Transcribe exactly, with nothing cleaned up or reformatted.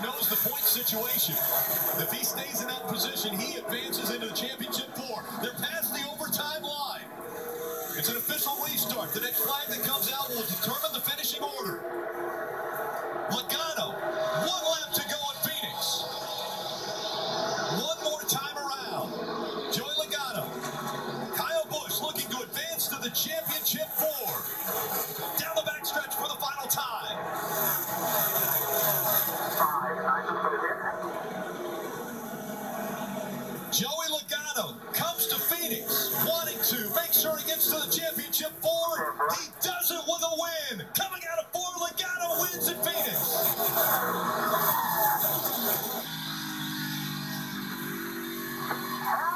knows the point situation. If he stays in that position, he advances into the championship four. They're past the overtime line. It's an official restart. The next flag that comes out will determine the finishing order. Logano, one lap to go in Phoenix. One more time around. Joey Logano. Kyle Busch looking to advance to the championship four. Down the backstretch for the final time. Joey Logano comes to Phoenix, wanting to make sure he gets to the championship four. He does it with a win. Coming out of four, Logano wins in Phoenix.